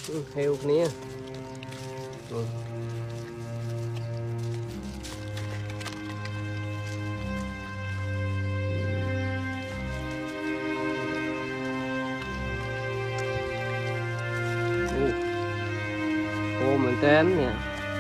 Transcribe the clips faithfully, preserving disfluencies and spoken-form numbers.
Ừ, heo nè. Ừ. Ừ. Khô mình tên nè.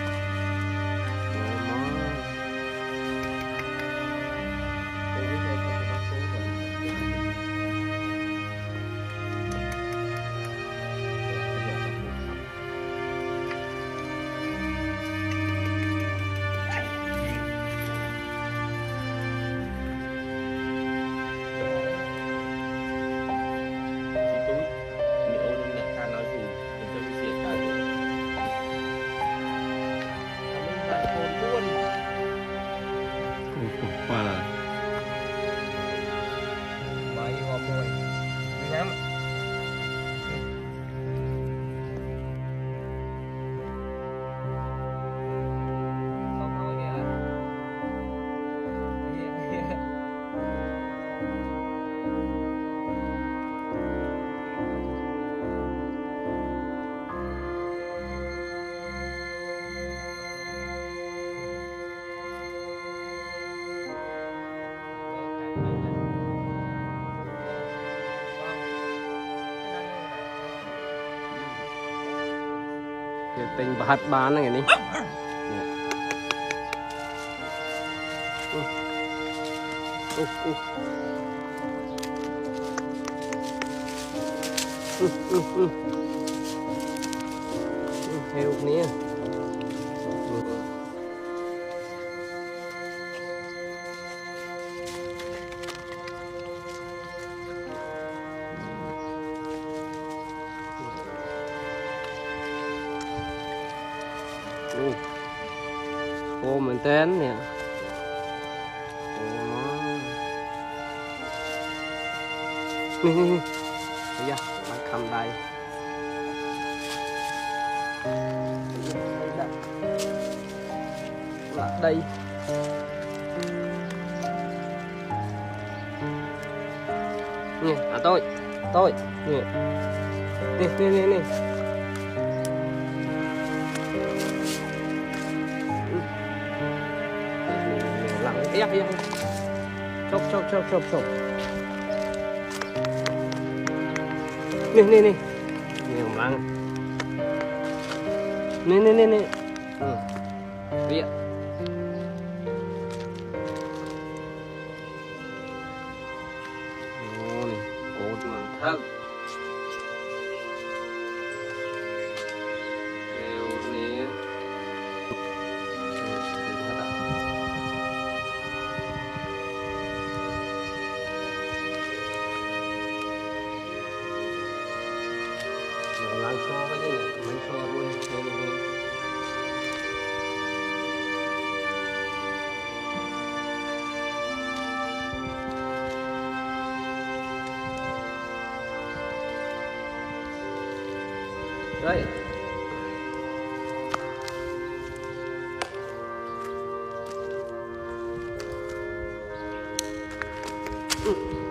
Qua là bay qua bôi ngắm tình bát bán này đi. Ừ. Ừ, ừ. Ừ, ừ, ừ. Ừ, heo nè. Ừ. Ừ. Khô mình tên nè. Nè nè nè. Bây giờ bạn cầm đây. Là đây. Nè, à tôi. Tôi. Nè. Nè nè nè nè. Lặng cái ép ép. Chốc chốc chốc chốc chốc. Nè nè nè. Nè lặng. Nè nè nè nè. Ừ. Vậy. Ồ này, cột mà thật. Heo nè. Làm cho cái gì mình cho luôn heo nè. Đây. Ừ.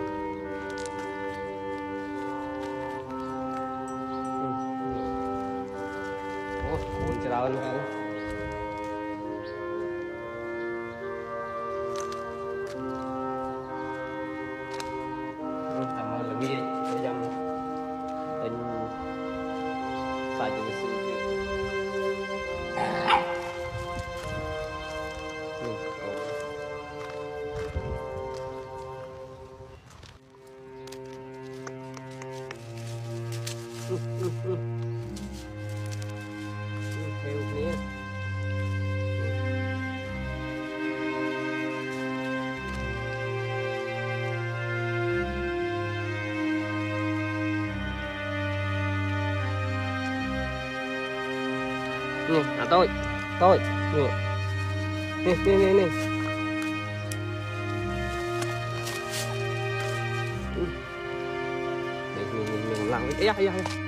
Ủa, cuốn cho đâu nữa. Cảm ơn là ghi để dòng tình xài cho sự ừ, ừ, ừ. Heo nè. Nè, à tôi. Tôi. Nè. Nè nè nè nè. Ừ. Mình mình mình lặng cái ép ép.